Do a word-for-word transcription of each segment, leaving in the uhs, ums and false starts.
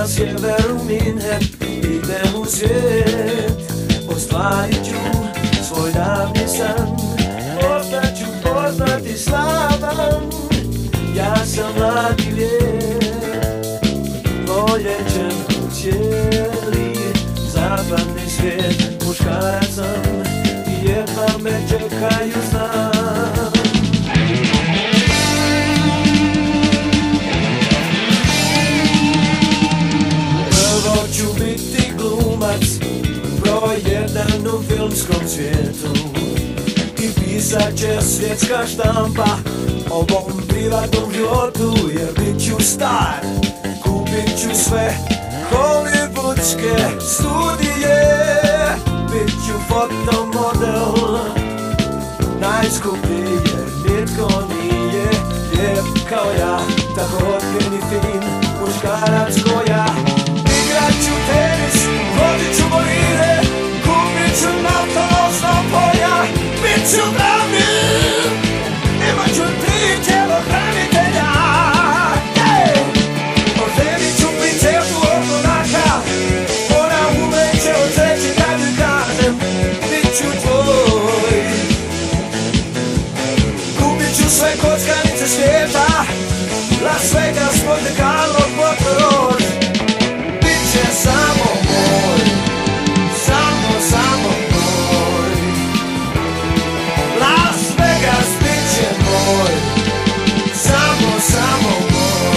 sjeveru Minhen, idem u svijet, ostvarit ću svoj davni san, postaću poznati slavan. Ja sam mladi vijek, voljećem u cijeli zapadni svijet. Muškarac sam i jedva me čekaju, znam. Prvo ću biti glumac, broj jedan u filmskom svijetu, i pisat će svjetska štampa o mom privatnom životu. Jer bit ću star, kupit ću sve hollywoodske studije, bit ću fotomodel najskuplji, jer nitko nije lijep kao ja, tako otken i fin muškarac ko ja. Igrat ću tenis, vodit ću bolide, kupit ću naftolosno polja, bit ću glavni, imat ću tri tjelohranitelja. Oženit ću princezu od monaka, ona umeće odreći kad joj kažem bit ću tvoj. Kupit ću sve kockanice svijeta, Las Vegas, Monte Carlo, Porto Rož, bit će samo moj, samo, samo moj. Las Vegas bit će moj, samo, samo moj.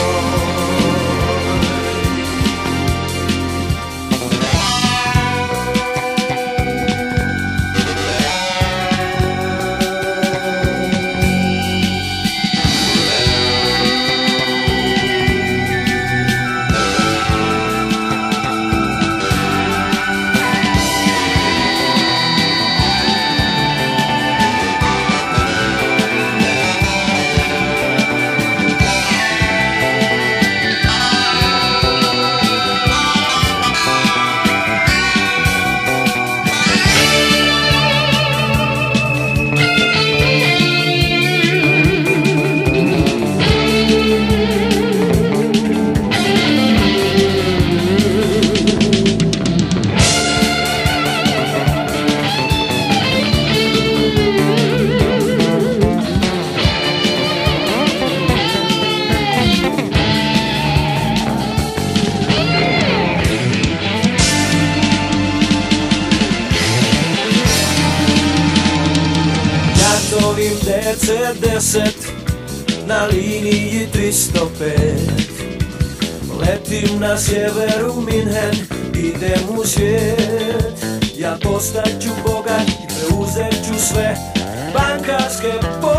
D C deset na liniji tristo pet, letim na sjeveru Minhen, idem u svijet. Ja postaću bogat i preuzet ću sve bankarske